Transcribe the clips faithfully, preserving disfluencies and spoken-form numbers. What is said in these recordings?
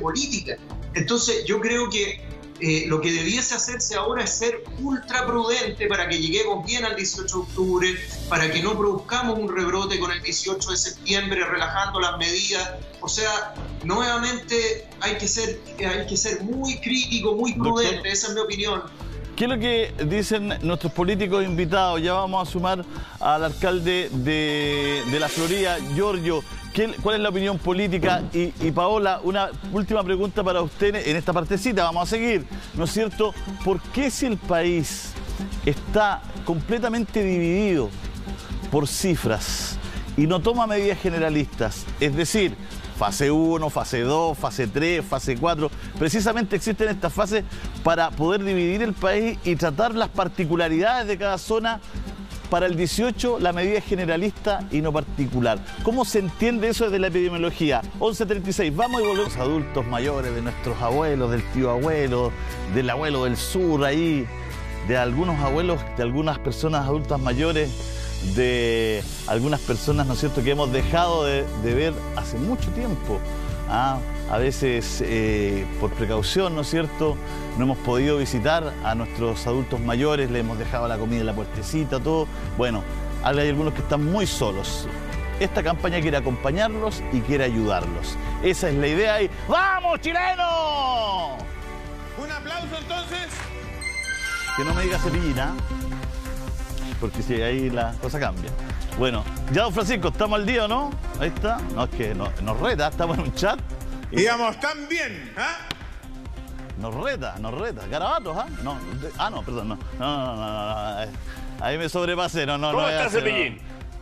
política. Entonces yo creo que eh, lo que debiese hacerse ahora es ser ultra prudente para que lleguemos bien al dieciocho de octubre, para que no produzcamos un rebrote con el dieciocho de septiembre relajando las medidas. O sea, nuevamente hay que ser, hay que ser muy crítico, muy prudente. Doctor, esa es mi opinión. ¿Qué es lo que dicen nuestros políticos invitados? Ya vamos a sumar al alcalde de, de la Florida, Giorgio. ¿Qué, ¿Cuál es la opinión política? Y, y Paola, una última pregunta para usted en esta partecita. Vamos a seguir, ¿no es cierto? ¿Por qué si el país está completamente dividido por cifras y no toma medidas generalistas? Es decir, fase uno, fase dos, fase tres, fase cuatro. Precisamente existen estas fases para poder dividir el país y tratar las particularidades de cada zona. Para el dieciocho, la medida es generalista y no particular. ¿Cómo se entiende eso desde la epidemiología? once treinta y seis, vamos y volvemos. Los adultos mayores, de nuestros abuelos, del tío abuelo, del abuelo del sur, ahí, de algunos abuelos, de algunas personas adultas mayores, de algunas personas, ¿no es cierto?, que hemos dejado de, de ver hace mucho tiempo. ¿Ah? A veces, eh, por precaución, ¿no es cierto?, no hemos podido visitar a nuestros adultos mayores, le hemos dejado la comida en la puertecita, todo. Bueno, hay algunos que están muy solos. Esta campaña quiere acompañarlos y quiere ayudarlos. Esa es la idea y ¡vamos, chileno! Un aplauso, entonces. Que no me diga Cepillina, porque si ahí la cosa cambia. Bueno, ya, don Francisco, ¿estamos al día o no? Ahí está. No, es que no, nos reta, estamos en un chat. Y digamos, tan bien, ¿ah? ¿eh? Nos reta, nos reta. Garabatos, ¿ah? ¿eh? No, de, ah, no, perdón, no. No, no, no, no, no. Ahí me sobrepasé, no, no. ¿Cómo no está Cepillín?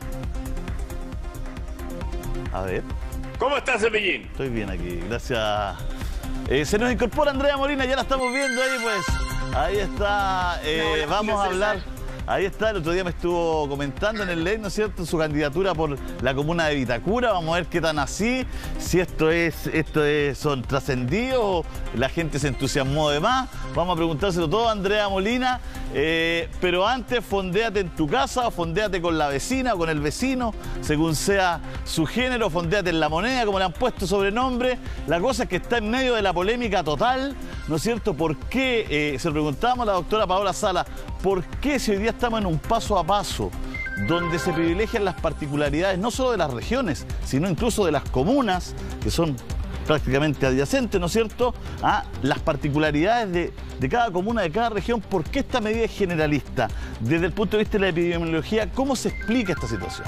No. A ver. ¿Cómo está Cepillín? Estoy bien aquí, gracias. Eh, se nos incorpora Andrea Molina, ya la estamos viendo ahí, pues. Ahí está, eh, no, vamos a hablar. Ahí está, el otro día me estuvo comentando en el ley, ¿no es cierto?, su candidatura por la comuna de Vitacura. Vamos a ver qué tan así, si esto es, esto es, son trascendidos, la gente se entusiasmó de más. Vamos a preguntárselo todo a Andrea Molina. Eh, pero antes, fondéate en tu casa, o fondéate con la vecina o con el vecino, según sea su género, fondéate en La Moneda, como le han puesto sobrenombre. La cosa es que está en medio de la polémica total, ¿no es cierto? ¿Por qué? Eh, se lo preguntábamos a la doctora Paola Sala, ¿por qué si hoy día estamos en un paso a paso donde se privilegian las particularidades no solo de las regiones, sino incluso de las comunas, que son prácticamente adyacentes, ¿no es cierto?, a las particularidades de, de cada comuna, de cada región? ¿Por qué esta medida es generalista? Desde el punto de vista de la epidemiología, ¿cómo se explica esta situación?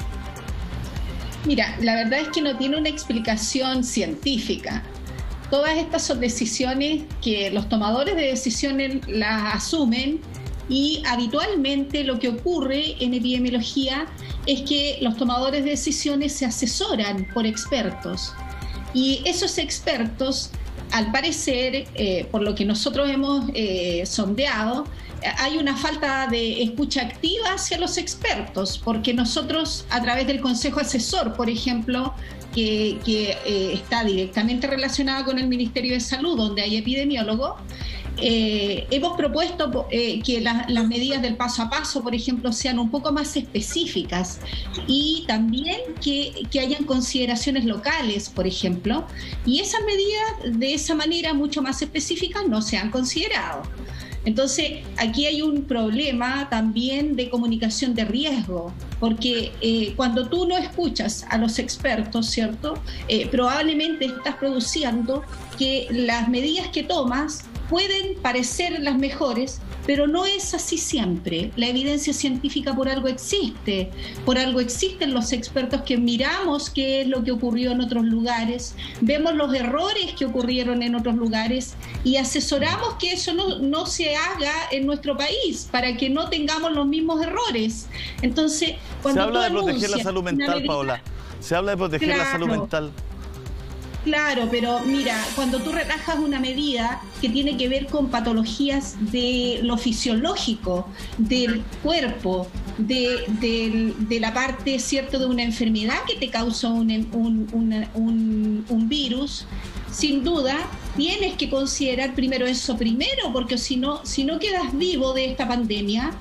Mira, la verdad es que no tiene una explicación científica. Todas estas son decisiones que los tomadores de decisiones las asumen, y habitualmente lo que ocurre en epidemiología es que los tomadores de decisiones se asesoran por expertos. Y esos expertos, al parecer, eh, por lo que nosotros hemos eh, sondeado, hay una falta de escucha activa hacia los expertos, porque nosotros, a través del Consejo Asesor, por ejemplo, que, que eh, está directamente relacionado con el Ministerio de Salud, donde hay epidemiólogos, Eh, hemos propuesto eh, que la, las medidas del paso a paso, por ejemplo, sean un poco más específicas, y también que, que hayan consideraciones locales, por ejemplo, y esas medidas de esa manera mucho más específicas no se han considerado. Entonces, aquí hay un problema también de comunicación de riesgo, porque eh, cuando tú no escuchas a los expertos, ¿cierto?, eh, probablemente estás produciendo que las medidas que tomas pueden parecer las mejores, pero no es así siempre. La evidencia científica por algo existe, por algo existen los expertos que miramos qué es lo que ocurrió en otros lugares, vemos los errores que ocurrieron en otros lugares y asesoramos que eso no, no se haga en nuestro país, para que no tengamos los mismos errores. Entonces, cuando se habla de proteger anuncias la salud mental, medida, Paola. Se habla de proteger claro, la salud mental. Claro, pero mira, cuando tú relajas una medida que tiene que ver con patologías de lo fisiológico, del cuerpo, de, de, de la parte, ¿cierto?, de una enfermedad que te causa un, un, una, un, un virus, sin duda tienes que considerar primero eso primero, porque si no, si no quedas vivo de esta pandemia,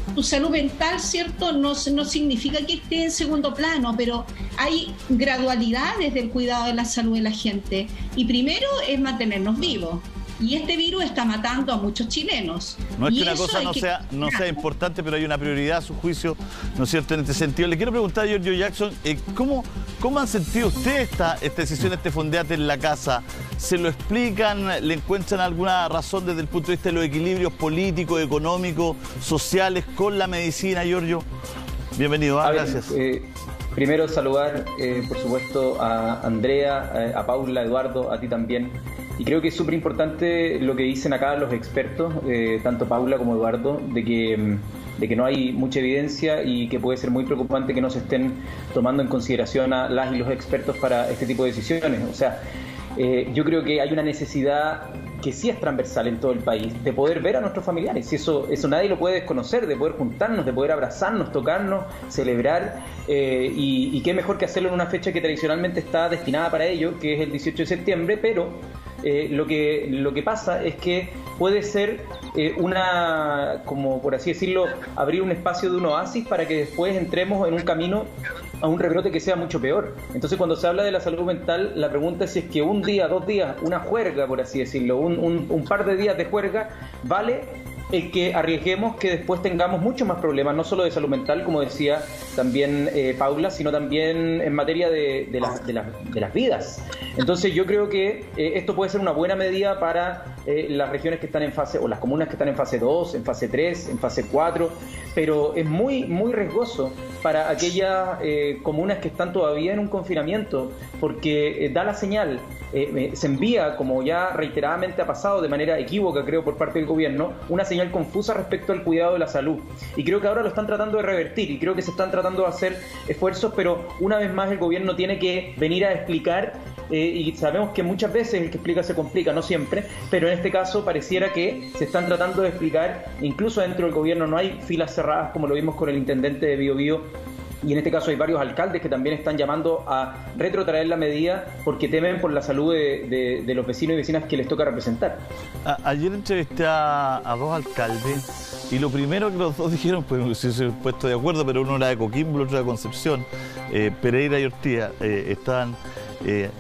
tu salud mental, ¿cierto? No, no significa que esté en segundo plano, pero hay gradualidades del cuidado de la salud de la gente. Y primero es mantenernos vivos. Y este virus está matando a muchos chilenos. No es y que una cosa no, que... sea, no sea importante, pero hay una prioridad a su juicio, ¿no es cierto?, en este sentido. Le quiero preguntar a Giorgio Jackson, eh, ¿cómo, ¿cómo han sentido ustedes esta, esta decisión, este fondeate en la casa? ¿Se lo explican? ¿Le encuentran alguna razón desde el punto de vista de los equilibrios políticos, económicos, sociales con la medicina, Giorgio? Bienvenido, ¿eh? Gracias. Eh, primero saludar, eh, por supuesto, a Andrea, a Paula, a Eduardo, a ti también. Y creo que es súper importante lo que dicen acá los expertos, eh, tanto Paula como Eduardo, de que, de que no hay mucha evidencia y que puede ser muy preocupante que no se estén tomando en consideración a las y los expertos para este tipo de decisiones. O sea, eh, yo creo que hay una necesidad que sí es transversal en todo el país, de poder ver a nuestros familiares. Y eso, eso nadie lo puede desconocer, de poder juntarnos, de poder abrazarnos, tocarnos, celebrar, eh, y, y qué mejor que hacerlo en una fecha que tradicionalmente está destinada para ello, que es el dieciocho de septiembre, pero Eh, lo que lo que pasa es que puede ser eh, una, como por así decirlo, abrir un espacio de un oasis para que después entremos en un camino a un rebrote que sea mucho peor. Entonces, cuando se habla de la salud mental, la pregunta es si es que un día, dos días, una juerga, por así decirlo, un, un, un par de días de juerga, vale el que arriesguemos que después tengamos muchos más problemas, no solo de salud mental, como decía también eh, Paula, sino también en materia de, de, la, de, la, de las vidas. Entonces yo creo que eh, esto puede ser una buena medida para eh, las regiones que están en fase, o las comunas que están en fase dos, en fase tres, en fase cuatro, pero es muy, muy riesgoso para aquellas eh, comunas que están todavía en un confinamiento, porque eh, da la señal, eh, se envía, como ya reiteradamente ha pasado de manera equívoca, creo, por parte del gobierno, una señal confusa respecto al cuidado de la salud. Y creo que ahora lo están tratando de revertir, y creo que se están tratando de hacer esfuerzos, pero una vez más el gobierno tiene que venir a explicar, eh, y sabemos que muchas veces el que explica se complica, no siempre, pero en este caso pareciera que se están tratando de explicar, incluso dentro del gobierno no hay filas cerradas, como lo vimos con el intendente de Bío Bío, y en este caso hay varios alcaldes que también están llamando a retrotraer la medida porque temen por la salud de, de, de los vecinos y vecinas que les toca representar. A, ayer entrevisté a, a dos alcaldes y lo primero que los dos dijeron, pues si se han puesto de acuerdo, pero uno era de Coquimbo, otro de Concepción, eh, Pereira y Ortía, eh, estaban, eh,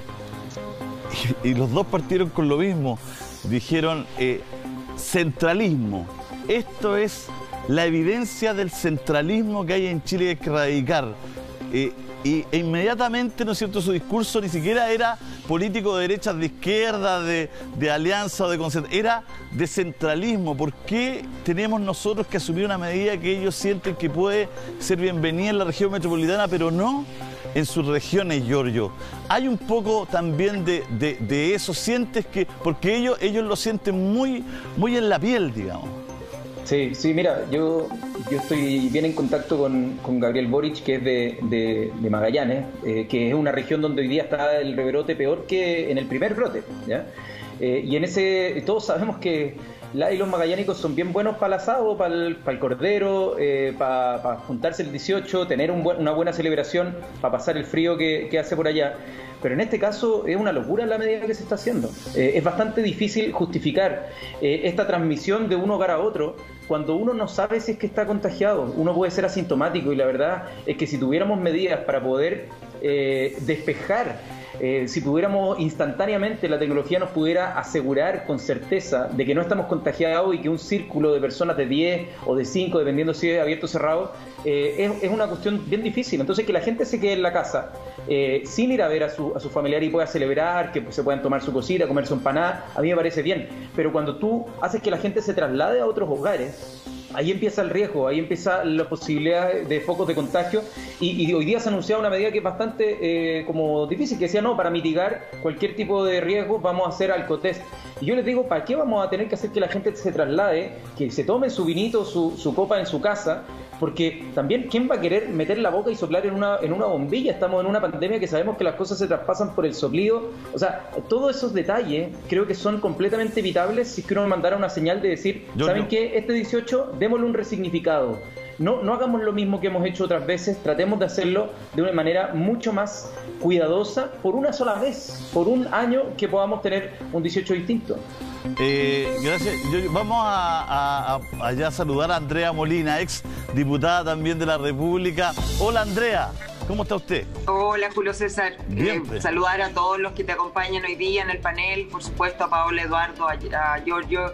y, y los dos partieron con lo mismo, dijeron eh, centralismo, esto es la evidencia del centralismo que hay en Chile que hay que erradicar. Eh, y, e inmediatamente, ¿no es cierto?, su discurso ni siquiera era político de derechas, de izquierda, de, de alianza o de concentración, era de centralismo. ¿Por qué tenemos nosotros que asumir una medida que ellos sienten que puede ser bienvenida en la región metropolitana, pero no en sus regiones, Giorgio? Hay un poco también de, de, de eso, sientes que, porque ellos, ellos lo sienten muy, muy en la piel, digamos. Sí, sí, mira, yo, yo estoy bien en contacto con, con Gabriel Boric, que es de, de, de Magallanes, eh, que es una región donde hoy día está el rebrote peor que en el primer brote, ¿ya? Eh, y en ese, todos sabemos que la y los magallánicos son bien buenos para el asado, para el, para el cordero, eh, para, para juntarse el dieciocho, tener un buen, una buena celebración, para pasar el frío que, que hace por allá. Pero en este caso es una locura la medida que se está haciendo. Eh, es bastante difícil justificar eh, esta transmisión de un hogar a otro cuando uno no sabe si es que está contagiado. Uno puede ser asintomático y la verdad es que si tuviéramos medidas para poder eh, despejar, Eh, si pudiéramos instantáneamente, la tecnología nos pudiera asegurar con certeza de que no estamos contagiados y que un círculo de personas de diez o de cinco, dependiendo si es abierto o cerrado, eh, es, es una cuestión bien difícil. Entonces, que la gente se quede en la casa eh, sin ir a ver a su, a su familiar y pueda celebrar, que se puedan tomar su cosita, comer su empanada, a mí me parece bien. Pero cuando tú haces que la gente se traslade a otros hogares, ahí empieza el riesgo, ahí empieza la posibilidad de focos de contagio y, y hoy día se ha anunciado una medida que es bastante eh, como difícil, que decía, no, para mitigar cualquier tipo de riesgo vamos a hacer alcotest. Y yo les digo, ¿para qué vamos a tener que hacer que la gente se traslade, que se tome su vinito, su, su copa en su casa? Porque también, ¿quién va a querer meter la boca y soplar en una, en una bombilla? Estamos en una pandemia que sabemos que las cosas se traspasan por el soplido. O sea, todos esos detalles creo que son completamente evitables si es que uno mandara una señal de decir, ¿saben qué? Este dieciocho, démosle un resignificado. no, no hagamos lo mismo que hemos hecho otras veces, tratemos de hacerlo de una manera mucho más cuidadosa por una sola vez, por un año que podamos tener un dieciocho distinto. Eh, gracias. Yo, vamos a, a, a allá a saludar a Andrea Molina, ex diputada también de la República. Hola, Andrea, ¿cómo está usted? Hola, Julio César. Bien, eh, saludar a todos los que te acompañan hoy día en el panel, por supuesto a Paola, Eduardo, a, a Giorgio,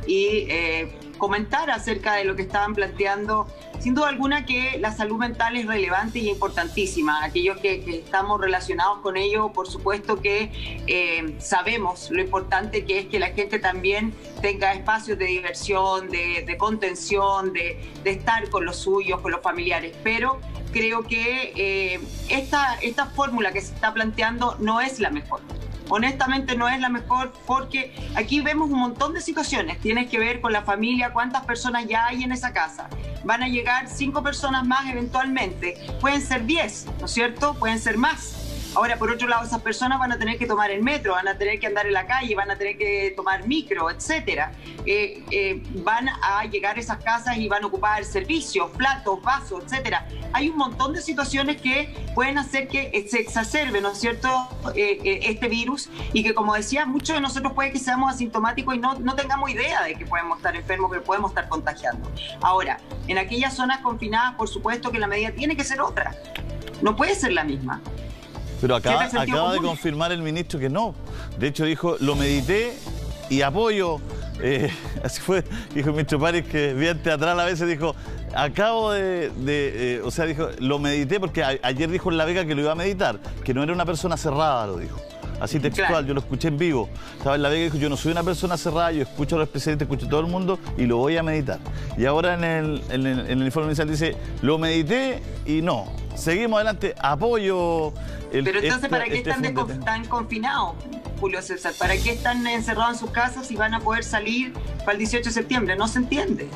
y eh, comentar acerca de lo que estaban planteando. Sin duda alguna que la salud mental es relevante y importantísima. Aquellos que, que estamos relacionados con ello, por supuesto que eh, sabemos lo importante que es que la gente también tenga espacios de diversión, de, de contención, de, de estar con los suyos, con los familiares. Pero creo que eh, esta, esta fórmula que se está planteando no es la mejor. Honestamente no es la mejor, porque aquí vemos un montón de situaciones. Tienes que ver con la familia, cuántas personas ya hay en esa casa. Van a llegar cinco personas más eventualmente. Pueden ser diez, ¿no es cierto? Pueden ser más. Ahora, por otro lado, esas personas van a tener que tomar el metro, van a tener que andar en la calle, van a tener que tomar micro, etcétera. Eh, eh, van a llegar a esas casas y van a ocupar servicios, platos, vasos, etcétera. Hay un montón de situaciones que pueden hacer que se exacerbe, ¿no es cierto?, eh, eh, este virus, y que, como decía, muchos de nosotros puede que seamos asintomáticos y no, no tengamos idea de que podemos estar enfermos, que podemos estar contagiando. Ahora, en aquellas zonas confinadas, por supuesto que la medida tiene que ser otra. No puede ser la misma. Pero acaba, acaba de confirmar el ministro que no. De hecho dijo, lo medité y apoyo. Eh, así fue, dijo el ministro París, que bien teatral a veces, dijo, acabo de... de eh, o sea, dijo, lo medité porque a, ayer dijo en La Vega que lo iba a meditar, que no era una persona cerrada, lo dijo. Así textual, claro. Yo lo escuché en vivo. Estaba en La Vega y dijo, yo no soy una persona cerrada, yo escucho a los presidentes, escucho a todo el mundo y lo voy a meditar. Y ahora en el, en el, en el informe inicial dice, lo medité y no. Seguimos adelante, apoyo... El, Pero entonces, este, ¿para qué este están, de, están confinados, Julio César? ¿Para qué están encerrados en sus casas y van a poder salir para el dieciocho de septiembre? No se entiende.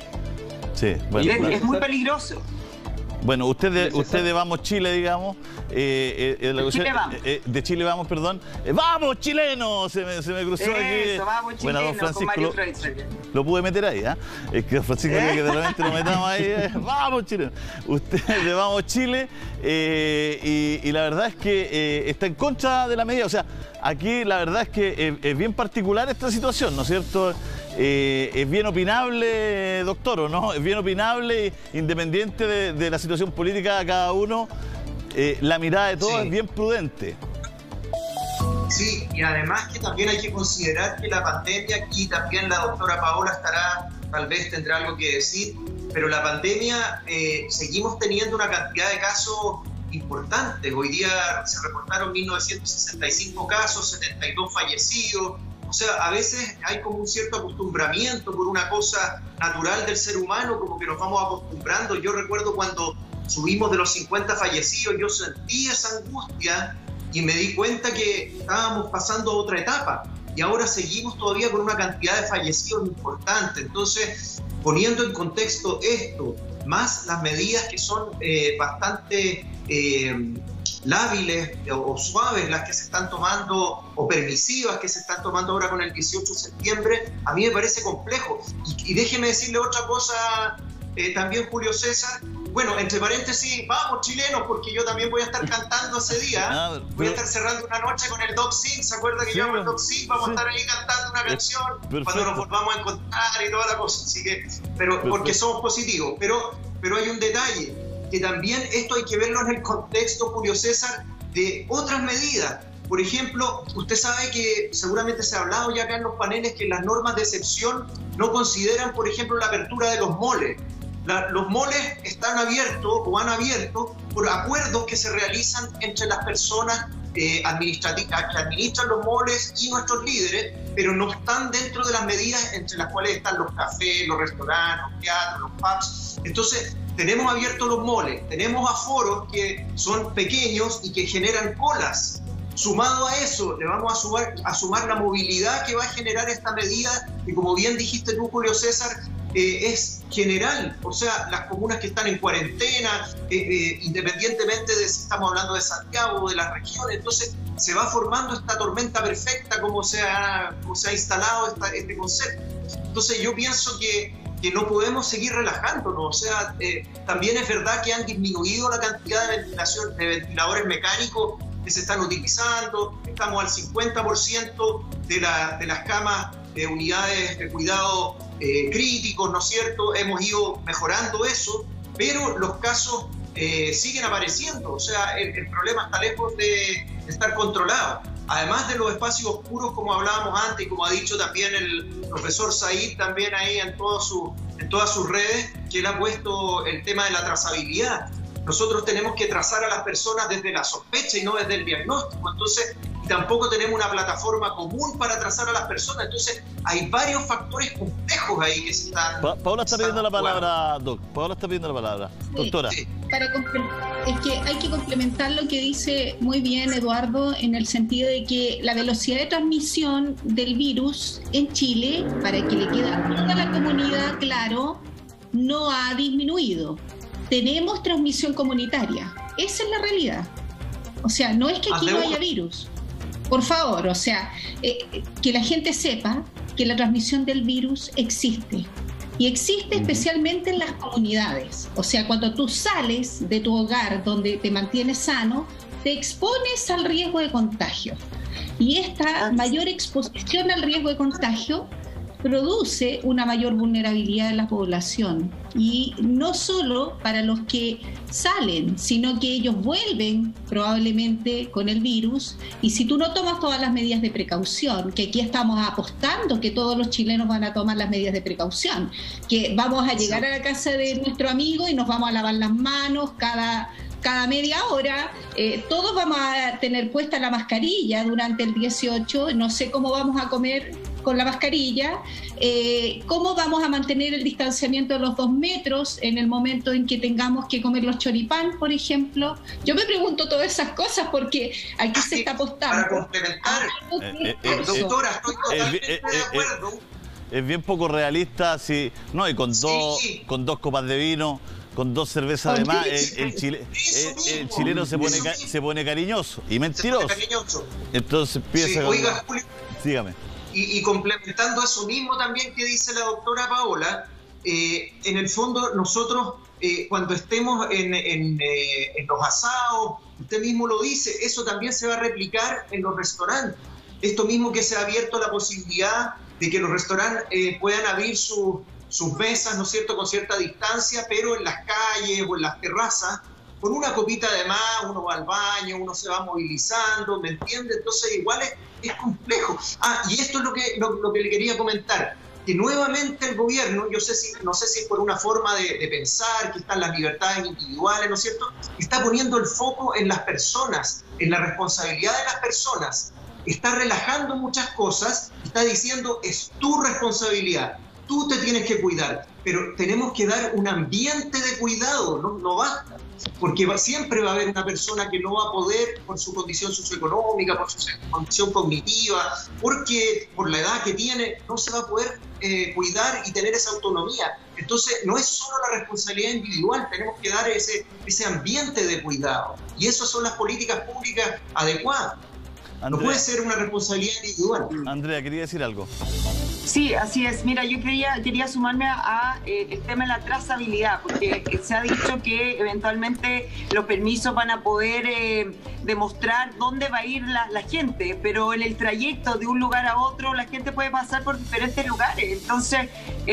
Sí, bueno, es, claro. es muy peligroso. Bueno, usted de, usted de Vamos Chile, digamos. Eh, eh, de, Chile vamos. Eh, de Chile Vamos, perdón. Eh, ¡Vamos, chilenos! Se me, se me cruzó Eso, aquí. Vamos, bueno, don Francisco, lo, lo pude meter ahí, ¿eh? Es que don Francisco ¿Eh? que de repente lo metamos ahí. Eh, ¡Vamos, chilenos! Usted de Vamos Chile. Eh, y, y la verdad es que eh, está en contra de la medida. O sea, aquí la verdad es que eh, es bien particular esta situación, ¿no es cierto? Eh, es bien opinable, doctor, ¿o no? Es bien opinable, independiente de, de la situación política de cada uno. Eh, la mirada de todos sí. es bien prudente. Sí, y además que también hay que considerar que la pandemia, aquí también la doctora Paola estará, tal vez tendrá algo que decir, pero la pandemia, eh, seguimos teniendo una cantidad de casos importantes. Hoy día se reportaron mil novecientos sesenta y cinco casos, setenta y dos fallecidos. O sea, a veces hay como un cierto acostumbramiento por una cosa natural del ser humano, como que nos vamos acostumbrando. Yo recuerdo cuando subimos de los cincuenta fallecidos, yo sentí esa angustia y me di cuenta que estábamos pasando a otra etapa. Y ahora seguimos todavía con una cantidad de fallecidos importante. Entonces, poniendo en contexto esto, más las medidas que son eh, bastante eh, lábiles o, o suaves, las que se están tomando, o permisivas que se están tomando ahora con el dieciocho de septiembre, a mí me parece complejo. Y, y déjeme decirle otra cosa eh, también, Julio César. Bueno, entre paréntesis, vamos chilenos, porque yo también voy a estar cantando ese día. Ah, pero... Voy a estar cerrando una noche con el Doc Sin. ¿Se acuerda que sí, yo amo el Doc Sin? Vamos sí. a estar ahí cantando una canción Perfecto. cuando nos volvamos a encontrar y toda la cosa. Así que, pero Perfecto. porque somos positivos. Pero, pero hay un detalle, que también esto hay que verlo en el contexto, Julio César, de otras medidas. Por ejemplo, usted sabe que seguramente se ha hablado ya acá en los paneles que las normas de excepción no consideran, por ejemplo, la apertura de los moles. La, los moles están abiertos o han abierto por acuerdos que se realizan entre las personas eh, administrativas que administran los moles y nuestros líderes, pero no están dentro de las medidas entre las cuales están los cafés, los restaurantes, los teatros, los pubs. Entonces, tenemos abiertos los moles, tenemos aforos que son pequeños y que generan colas. Sumado a eso, le vamos a sumar, a sumar la movilidad que va a generar esta medida, que como bien dijiste tú, Julio César, Eh, es general. O sea, las comunas que están en cuarentena, eh, eh, independientemente de si estamos hablando de Santiago o de las regiones. Entonces, se va formando esta tormenta perfecta como se ha, como se ha instalado esta, este concepto. Entonces yo pienso que, que no podemos seguir relajándonos. O sea, eh, también es verdad que han disminuido la cantidad de, ventilación, de ventiladores mecánicos que se están utilizando. Estamos al cincuenta por ciento de, la, de las camas de unidades de cuidado eh, críticos, ¿no es cierto? Hemos ido mejorando eso, pero los casos eh, siguen apareciendo. O sea, el, el problema está lejos de, de estar controlado. Además de los espacios oscuros, como hablábamos antes y como ha dicho también el profesor Said, también ahí en, todo su, en todas sus redes, que él ha puesto el tema de la trazabilidad. Nosotros tenemos que trazar a las personas desde la sospecha y no desde el diagnóstico. Entonces, tampoco tenemos una plataforma común para trazar a las personas. Entonces, hay varios factores complejos ahí que se están... Pa Paola está pidiendo la palabra, Doc. Paola está pidiendo la palabra. Sí, Doctora. Sí. Para es que hay que complementar lo que dice muy bien Eduardo, en el sentido de que la velocidad de transmisión del virus en Chile, para que le quede a toda la comunidad claro, no ha disminuido. Tenemos transmisión comunitaria. Esa es la realidad. O sea, no es que aquí no haya virus. Por favor, o sea, eh, que la gente sepa que la transmisión del virus existe. Y existe especialmente en las comunidades. O sea, cuando tú sales de tu hogar donde te mantienes sano, te expones al riesgo de contagio. Y esta mayor exposición al riesgo de contagio produce una mayor vulnerabilidad de la población. Y no solo para los que salen, sino que ellos vuelven probablemente con el virus. Y si tú no tomas todas las medidas de precaución, que aquí estamos apostando que todos los chilenos van a tomar las medidas de precaución, que vamos a llegar a la casa de nuestro amigo y nos vamos a lavar las manos cada... cada media hora, eh, todos vamos a tener puesta la mascarilla durante el dieciocho, no sé cómo vamos a comer con la mascarilla, eh, cómo vamos a mantener el distanciamiento de los dos metros en el momento en que tengamos que comer los choripán, por ejemplo. Yo me pregunto todas esas cosas porque aquí se está apostando. Para complementar, eh, eh, doctora, estoy totalmente eh, eh, de acuerdo. Eh, es bien poco realista, sí, no, y con, sí. dos, con dos copas de vino, con dos cervezas de más, el, el, chile, el, el chileno se pone, se pone cariñoso y mentiroso. Cariñoso. Entonces empieza sí, a... Oiga, Julio, dígame. Y, y complementando eso mismo también que dice la doctora Paola, eh, en el fondo nosotros eh, cuando estemos en, en, eh, en los asados, usted mismo lo dice, eso también se va a replicar en los restaurantes. Esto mismo que se ha abierto la posibilidad de que los restaurantes eh, puedan abrir sus sus mesas, ¿no es cierto?, con cierta distancia, pero en las calles o en las terrazas, con una copita de más, uno va al baño, uno se va movilizando, ¿me entiende? Entonces igual es, es complejo. Ah, y esto es lo que, lo, lo que le quería comentar, que nuevamente el gobierno, yo sé si, no sé si es por una forma de, de pensar, que están las libertades individuales, ¿no es cierto?, está poniendo el foco en las personas, en la responsabilidad de las personas, está relajando muchas cosas, está diciendo es tu responsabilidad. Tú te tienes que cuidar, pero tenemos que dar un ambiente de cuidado, no, no basta, porque va, siempre va a haber una persona que no va a poder, por su condición socioeconómica, por su condición cognitiva, porque por la edad que tiene, no se va a poder eh, cuidar y tener esa autonomía. Entonces, no es solo la responsabilidad individual, tenemos que dar ese, ese ambiente de cuidado, y esas son las políticas públicas adecuadas. Andrea, no puede ser una responsabilidad individual. Andrea, quería decir algo. Sí, así es. Mira, yo quería, quería sumarme a, a eh, el tema de la trazabilidad, porque se ha dicho que eventualmente los permisos van a poder eh, demostrar dónde va a ir la, la gente, pero en el trayecto de un lugar a otro la gente puede pasar por diferentes lugares. Entonces,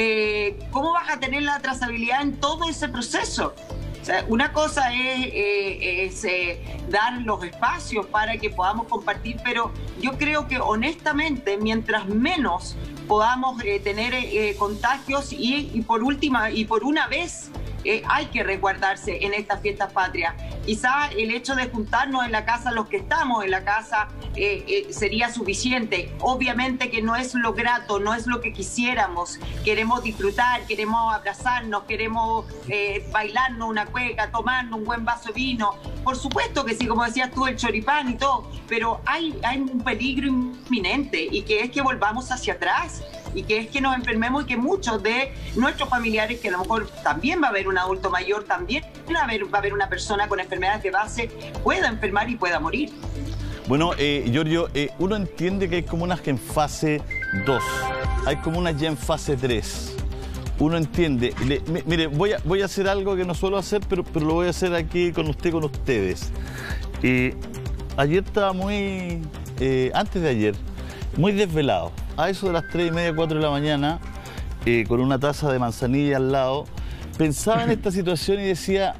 eh, ¿cómo vas a tener la trazabilidad en todo ese proceso? O sea, una cosa es, eh, es eh, dar los espacios para que podamos compartir, pero yo creo que honestamente, mientras menos podamos eh, tener eh, contagios y, y por última y por una vez eh, hay que resguardarse en estas fiestas patrias. Quizá el hecho de juntarnos en la casa, los que estamos en la casa, eh, eh, sería suficiente. Obviamente que no es lo grato, no es lo que quisiéramos. Queremos disfrutar, queremos abrazarnos, queremos eh, bailarnos una cueca, tomarnos un buen vaso de vino. Por supuesto que sí, como decías tú, el choripán y todo, pero hay, hay un peligro inminente y que es que volvamos hacia atrás y que es que nos enfermemos y que muchos de nuestros familiares, que a lo mejor también va a haber un adulto mayor, también va a haber, va a haber una persona con enfermedades de base, pueda enfermar y pueda morir. Bueno, eh, Giorgio, eh, uno entiende que hay comunas que en fase dos, hay comunas ya en fase tres. Uno entiende. Le, mire, voy a, voy a hacer algo que no suelo hacer, pero, pero lo voy a hacer aquí con usted, con ustedes. Eh, ayer estaba muy, eh, antes de ayer, muy desvelado. A eso de las tres y media, cuatro de la mañana, eh, con una taza de manzanilla al lado, pensaba en esta situación y decía,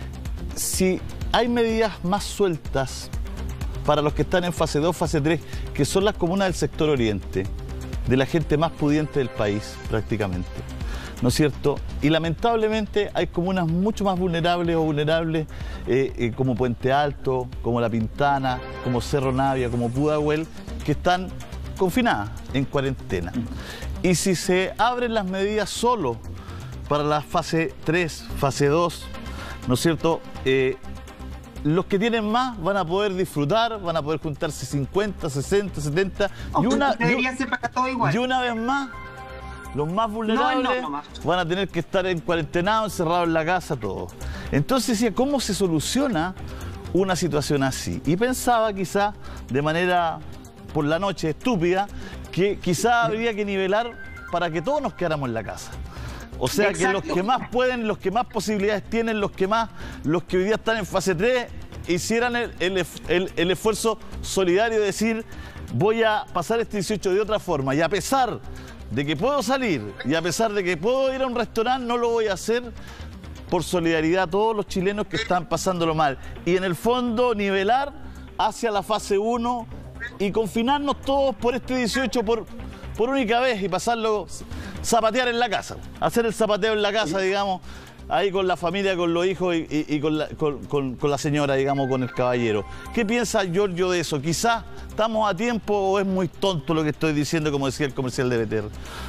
si hay medidas más sueltas para los que están en fase dos, fase tres, que son las comunas del sector oriente, de la gente más pudiente del país, prácticamente, ¿no es cierto? Y lamentablemente hay comunas mucho más vulnerables o vulnerables, eh, eh, como Puente Alto, como La Pintana, como Cerro Navia, como Pudahuel, que están confinadas en cuarentena. Y si se abren las medidas solo para la fase tres, fase dos, ¿no es cierto?, eh, los que tienen más van a poder disfrutar, van a poder juntarse cincuenta, sesenta, setenta, y una, debería ser para todo igual. Y una vez más, los más vulnerables no, no, no, van a tener que estar en cuarentena, encerrados en la casa, todos. Entonces decía, ¿cómo se soluciona una situación así? Y pensaba quizá de manera, por la noche, estúpida, que quizá habría que nivelar para que todos nos quedáramos en la casa. O sea, Exacto. que los que más pueden, los que más posibilidades tienen, los que más, los que hoy día están en fase tres, hicieran el, el, el, el esfuerzo solidario de decir, voy a pasar este dieciocho de otra forma, y a pesar de que puedo salir, y a pesar de que puedo ir a un restaurante, no lo voy a hacer por solidaridad a todos los chilenos que están pasándolo mal. Y en el fondo nivelar hacia la fase uno y confinarnos todos por este dieciocho por, por única vez y pasarlo, zapatear en la casa, hacer el zapateo en la casa, digamos, ahí con la familia, con los hijos y, y, y con, la, con, con, con la señora, digamos, con el caballero. ¿Qué piensa Giorgio de eso? ¿Quizás estamos a tiempo o es muy tonto lo que estoy diciendo, como decía el comercial de B T R?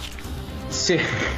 Sí,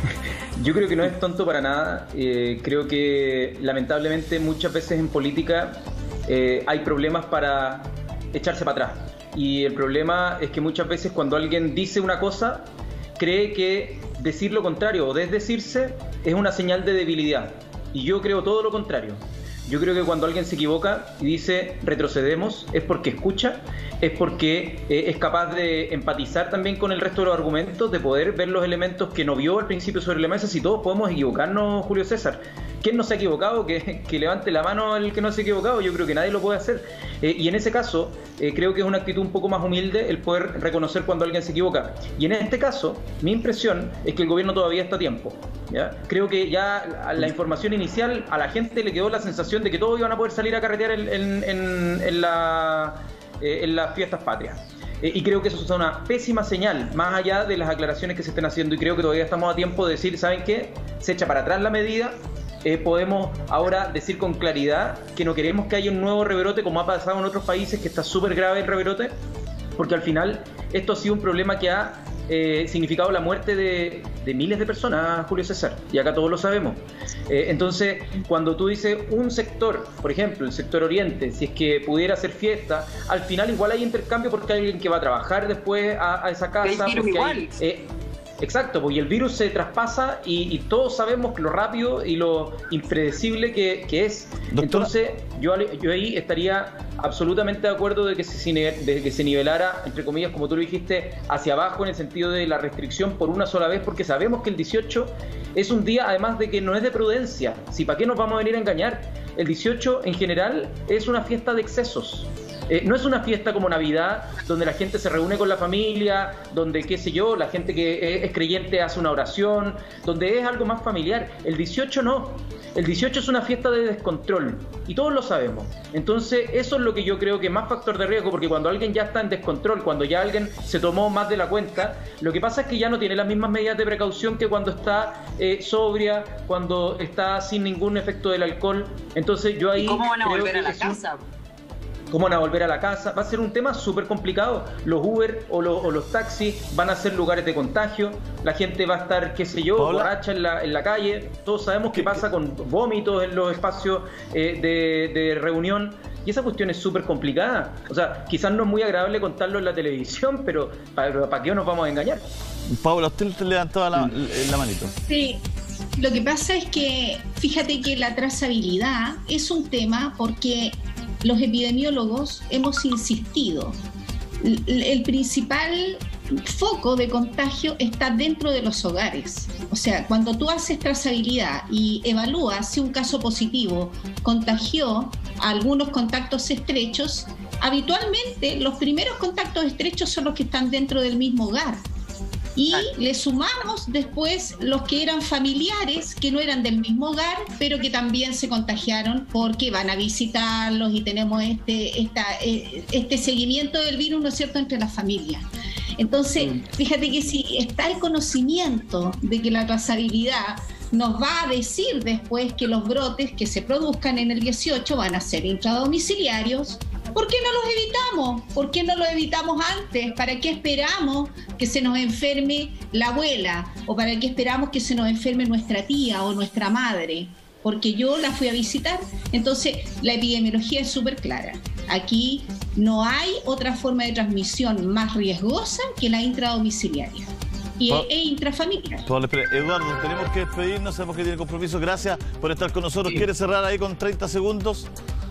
yo creo que no es tonto para nada. Eh, creo que lamentablemente muchas veces en política eh, hay problemas para echarse para atrás. Y el problema es que muchas veces cuando alguien dice una cosa, cree que decir lo contrario o desdecirse es una señal de debilidad. Y yo creo todo lo contrario. Yo creo que cuando alguien se equivoca y dice retrocedemos, es porque escucha, es porque eh, es capaz de empatizar también con el resto de los argumentos, de poder ver los elementos que no vio al principio sobre la mesa. Si todos podemos equivocarnos, Julio César. ¿Quién no se ha equivocado? Que, que levante la mano el que no se ha equivocado. Yo creo que nadie lo puede hacer. Eh, y en ese caso, eh, creo que es una actitud un poco más humilde el poder reconocer cuando alguien se equivoca. Y en este caso, mi impresión es que el gobierno todavía está a tiempo, ¿ya? Creo que ya la información inicial, a la gente le quedó la sensación de que todos iban a poder salir a carretear en, en, en, en, la, eh, en las fiestas patrias. Eh, y creo que eso es una pésima señal, más allá de las aclaraciones que se estén haciendo. Y creo que todavía estamos a tiempo de decir, ¿saben qué? Se echa para atrás la medida. Eh, podemos ahora decir con claridad que no queremos que haya un nuevo rebrote como ha pasado en otros países, que está súper grave el rebrote, porque al final esto ha sido un problema que ha eh, significado la muerte de, de miles de personas, Julio César, y acá todos lo sabemos. Eh, entonces, cuando tú dices un sector, por ejemplo, el sector oriente, si es que pudiera hacer fiesta, al final igual hay intercambio porque hay alguien que va a trabajar después a, a esa casa. Porque igual. Hay, eh, Exacto, porque el virus se traspasa y, y todos sabemos lo rápido y lo impredecible que, que es. Doctora. Entonces, yo, yo ahí estaría absolutamente de acuerdo de que, se, de que se nivelara, entre comillas, como tú lo dijiste, hacia abajo en el sentido de la restricción por una sola vez, porque sabemos que el dieciocho es un día, además de que no es de prudencia. Si para qué nos vamos a venir a engañar. El dieciocho en general es una fiesta de excesos. Eh, no es una fiesta como Navidad, donde la gente se reúne con la familia, donde, qué sé yo, la gente que es creyente hace una oración, donde es algo más familiar. El dieciocho no. El dieciocho es una fiesta de descontrol, y todos lo sabemos. Entonces, eso es lo que yo creo que es más factor de riesgo, porque cuando alguien ya está en descontrol, cuando ya alguien se tomó más de la cuenta, lo que pasa es que ya no tiene las mismas medidas de precaución que cuando está eh, sobria, cuando está sin ningún efecto del alcohol. Entonces, yo ahí... ¿Y cómo van a volver a la eso, casa? ¿Cómo van a volver a la casa? Va a ser un tema súper complicado. Los Uber o, lo, o los taxis van a ser lugares de contagio. La gente va a estar, qué sé yo, Hola. borracha en la, en la calle. Todos sabemos qué pasa con vómitos en los espacios eh, de, de reunión. Y esa cuestión es súper complicada. O sea, quizás no es muy agradable contarlo en la televisión, pero ¿para, para qué nos vamos a engañar? Paula, usted te levantaba la, la manito. Sí. Lo que pasa es que, fíjate que la trazabilidad es un tema porque los epidemiólogos hemos insistido. El principal foco de contagio está dentro de los hogares. O sea, cuando tú haces trazabilidad y evalúas si un caso positivo contagió a algunos contactos estrechos, habitualmente los primeros contactos estrechos son los que están dentro del mismo hogar. Y le sumamos después los que eran familiares, que no eran del mismo hogar, pero que también se contagiaron porque van a visitarlos y tenemos este, esta, este seguimiento del virus, ¿no es cierto?, entre las familias. Entonces, fíjate que si está el conocimiento de que la trazabilidad nos va a decir después que los brotes que se produzcan en el dieciocho van a ser intradomiciliarios, ¿por qué no los evitamos? ¿Por qué no los evitamos antes? ¿Para qué esperamos que se nos enferme la abuela? ¿O para qué esperamos que se nos enferme nuestra tía o nuestra madre? Porque yo la fui a visitar. Entonces, la epidemiología es súper clara. Aquí no hay otra forma de transmisión más riesgosa que la intradomiciliaria. Y oh. e intrafamiliar. Eduardo, tenemos que despedirnos, sabemos que tiene compromiso. Gracias por estar con nosotros. Sí. ¿Quiere cerrar ahí con treinta segundos?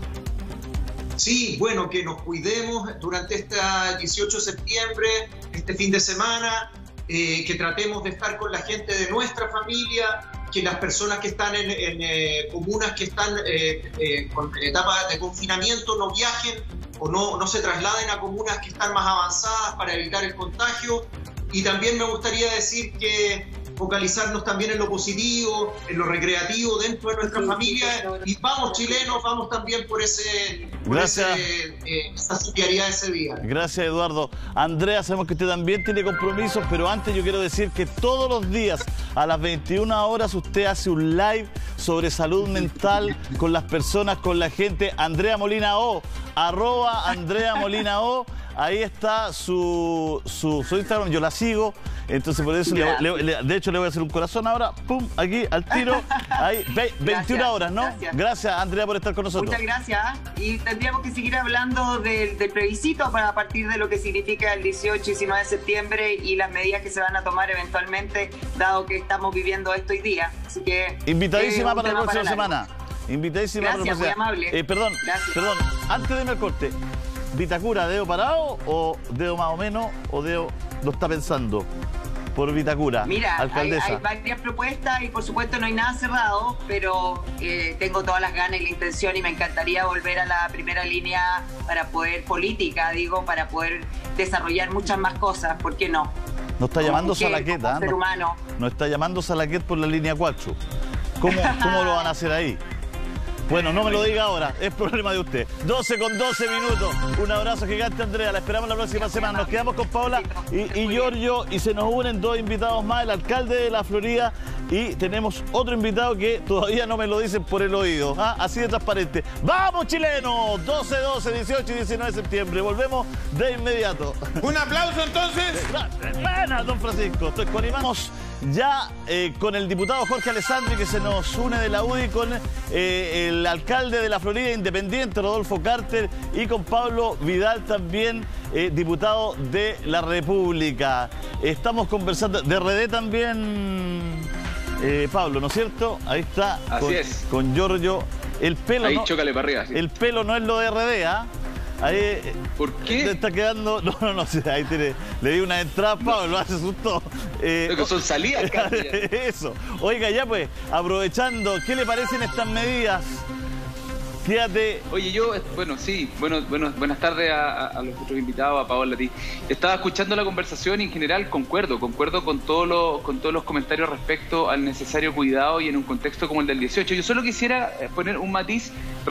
Sí, bueno, que nos cuidemos durante este dieciocho de septiembre, este fin de semana, eh, que tratemos de estar con la gente de nuestra familia, que las personas que están en, en eh, comunas que están eh, eh, con etapa de confinamiento no viajen o no, no se trasladen a comunas que están más avanzadas para evitar el contagio. Y también me gustaría decir que focalizarnos también en lo positivo, en lo recreativo dentro de nuestra familia, y vamos chilenos, vamos también por ese, por ese eh, esa solidaridad de ese día. Gracias, Eduardo. Andrea, sabemos que usted también tiene compromisos, pero antes yo quiero decir que todos los días a las veintiuna horas usted hace un live sobre salud mental con las personas, con la gente. Andrea Molina O, arroba Andrea Molina O, ahí está su, su, su Instagram, yo la sigo. Entonces por eso, le, le, le, de hecho le voy a hacer un corazón ahora, pum, aquí al tiro, ahí, ve, veintiuna horas, ¿no? Gracias. Gracias, Andrea, por estar con nosotros. Muchas gracias. Y tendríamos que seguir hablando del, del plebiscito para a partir de lo que significa el dieciocho y diecinueve de septiembre y las medidas que se van a tomar eventualmente, dado que estamos viviendo esto hoy día. Así que invitadísima eh, para la próxima para semana. Invitadísima Gracias, para la próxima muy amable. Eh, perdón, Gracias. perdón, antes de irme al corte, ¿Vitacura, dedo parado o dedo más o menos o dedo lo está pensando? Por Vitacura, Mira, alcaldesa. Hay, hay varias propuestas y por supuesto no hay nada cerrado, pero eh, tengo todas las ganas y la intención y me encantaría volver a la primera línea para poder, política, digo, para poder desarrollar muchas más cosas, ¿por qué no? Nos está como llamando mujer, Salaqueta, como ser ¿no? humano. Nos está llamando Salaquet por la línea cuatro. ¿Cómo, ¿Cómo lo van a hacer ahí? Bueno, no me lo diga ahora, es problema de usted. doce con doce minutos. Un abrazo gigante, Andrea. La esperamos la próxima semana. Nos quedamos con Paola y, y Giorgio y se nos unen dos invitados más, el alcalde de la Florida y tenemos otro invitado que todavía no me lo dicen por el oído. ¿Ah? Así de transparente. ¡Vamos, chilenos! doce, doce, dieciocho y diecinueve de septiembre. Volvemos de inmediato. Un aplauso entonces. Buena, don Francisco. Estoy con Animamos. Ya eh, con el diputado Jorge Alessandri, que se nos une de la U D I, con eh, el alcalde de la Florida Independiente, Rodolfo Carter, y con Pablo Vidal también, eh, diputado de la República. Estamos conversando, de R D también, eh, Pablo, ¿no es cierto? Ahí está. Así con, es. Con Giorgio. El pelo, ahí no, chócale para arriba. Sí. El pelo no es lo de R D, ¿ah? ¿eh? Ahí, ¿por qué? Te está quedando. No, no, no. Ahí tiene, le di una entrada a Pablo, se asustó. Eh, Creo que son salidas, Eso. Oiga, ya pues, aprovechando, ¿qué le parecen estas medidas? Fíjate. Oye, yo, bueno, sí, bueno, bueno, buenas tardes a, a los otros invitados, a Paola, a ti. Estaba escuchando la conversación y en general concuerdo, concuerdo con, todo lo, con todos los comentarios respecto al necesario cuidado y en un contexto como el del dieciocho. Yo solo quisiera poner un matiz